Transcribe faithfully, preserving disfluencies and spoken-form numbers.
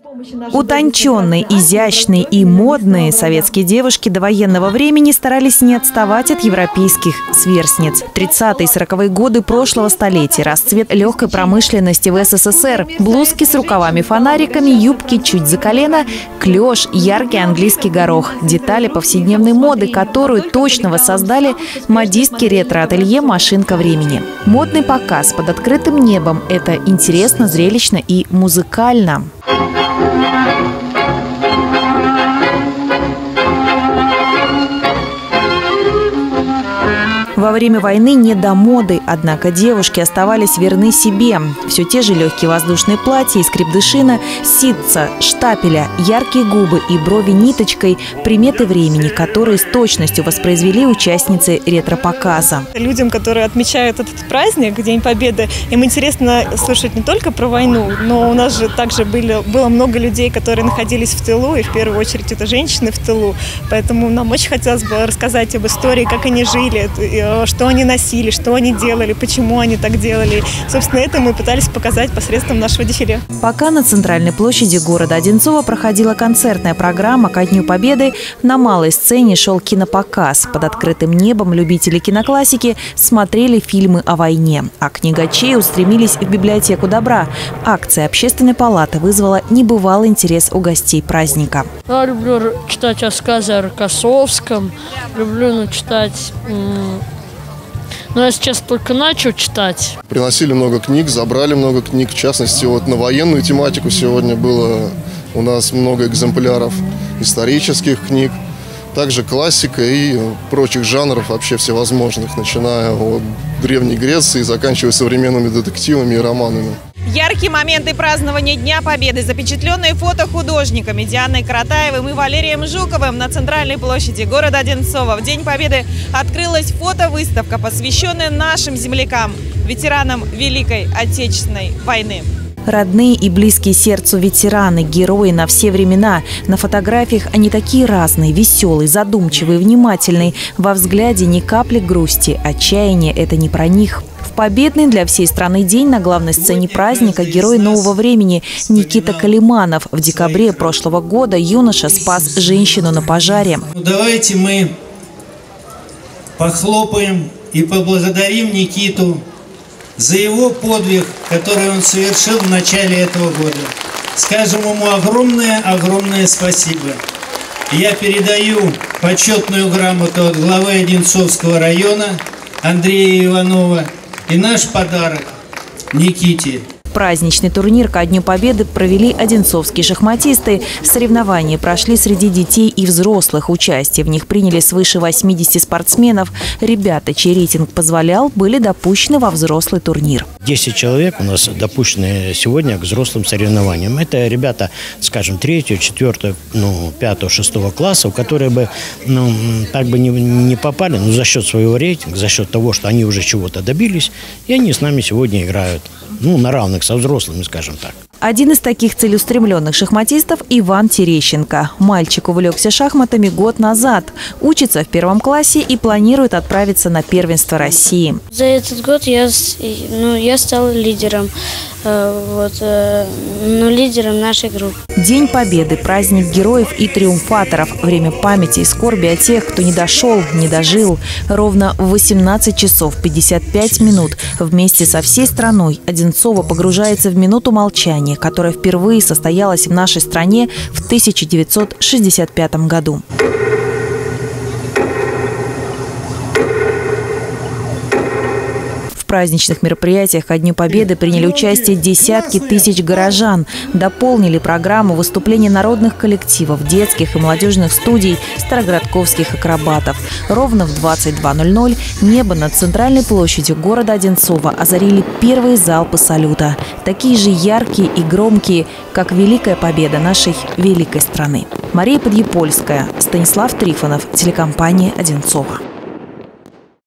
Утонченные, изящные и модные советские девушки до военного времени старались не отставать от европейских сверстниц. тридцатые и сороковые годы прошлого столетия, расцвет легкой промышленности в СССР, блузки с рукавами-фонариками, юбки чуть за колено, клеш, яркий английский горох – детали повседневной моды, которую точно воссоздали модистки ретро-ателье «Машинка времени». Модный показ под открытым небом – это интересно, зрелищно и музыкально. Во время войны не до моды, однако девушки оставались верны себе. Все те же легкие воздушные платья из крепдышина, ситца, штапеля, яркие губы и брови ниточкой – приметы времени, которые с точностью воспроизвели участницы ретро-показа. Людям, которые отмечают этот праздник, День Победы, им интересно слушать не только про войну, но у нас же также были, было много людей, которые находились в тылу, и в первую очередь это женщины в тылу. Поэтому нам очень хотелось бы рассказать об истории, как они жили, что они носили, что они делали, почему они так делали. Собственно, это мы пытались показать посредством нашего дефиле. Пока на центральной площади города Одинцова проходила концертная программа ко Дню Победы, на малой сцене шел кинопоказ. Под открытым небом любители киноклассики смотрели фильмы о войне, а книгачи устремились в библиотеку добра. Акция Общественной палаты вызвала небывалый интерес у гостей праздника. Я люблю читать рассказы о Рокоссовском, люблю ну, читать... Но я сейчас только начал читать. Приносили много книг, забрали много книг. В частности, вот на военную тематику сегодня было у нас много экземпляров исторических книг. Также классика и прочих жанров вообще всевозможных, начиная от Древней Греции и заканчивая современными детективами и романами. Яркие моменты празднования Дня Победы, запечатленные фото художниками Дианой Каратаевым и Валерием Жуковым на центральной площади города Одинцова. В День Победы открылась фотовыставка, посвященная нашим землякам, ветеранам Великой Отечественной войны. Родные и близкие сердцу ветераны, герои на все времена. На фотографиях они такие разные, веселые, задумчивые, внимательные. Во взгляде ни капли грусти, отчаяние – это не про них. В победный для всей страны день на главной сцене праздника герой нового времени Никита Калиманов. В декабре прошлого года юноша спас женщину на пожаре. Давайте мы похлопаем и поблагодарим Никиту за его подвиг, который он совершил в начале этого года. Скажем ему огромное-огромное спасибо. Я передаю почетную грамоту от главы Одинцовского района Андрея Иванова и наш подарок Никите. Праздничный турнир ко Дню Победы провели одинцовские шахматисты. Соревнования прошли среди детей и взрослых. Участие в них приняли свыше восьмидесяти спортсменов. Ребята, чей рейтинг позволял, были допущены во взрослый турнир. десять человек у нас допущены сегодня к взрослым соревнованиям. Это ребята, скажем, третьего, четвертого, ну, пятого, шестого класса, которые бы, ну, так бы не, не попали, но за счет своего рейтинга, за счет того, что они уже чего-то добились, и они с нами сегодня играют. Ну, на равных со взрослыми, скажем так. Один из таких целеустремленных шахматистов – Иван Терещенко. Мальчик увлекся шахматами год назад. Учится в первом классе и планирует отправиться на первенство России. За этот год я, ну, я стал лидером, вот, ну, лидером нашей группы. День Победы – праздник героев и триумфаторов. Время памяти и скорби о тех, кто не дошел, не дожил. Ровно в восемнадцать часов пятьдесят пять минут вместе со всей страной Одинцово погружается в минуту молчания, которая впервые состоялась в нашей стране в тысяча девятьсот шестьдесят пятом году. В праздничных мероприятиях ко Дню Победы приняли участие десятки тысяч горожан. Дополнили программу выступления народных коллективов, детских и молодежных студий, староградковских акробатов. Ровно в двадцать два ноль ноль небо над центральной площадью города Одинцова озарили первые залпы салюта. Такие же яркие и громкие, как Великая Победа нашей великой страны. Мария Подъепольская, Станислав Трифонов, телекомпания «Одинцова».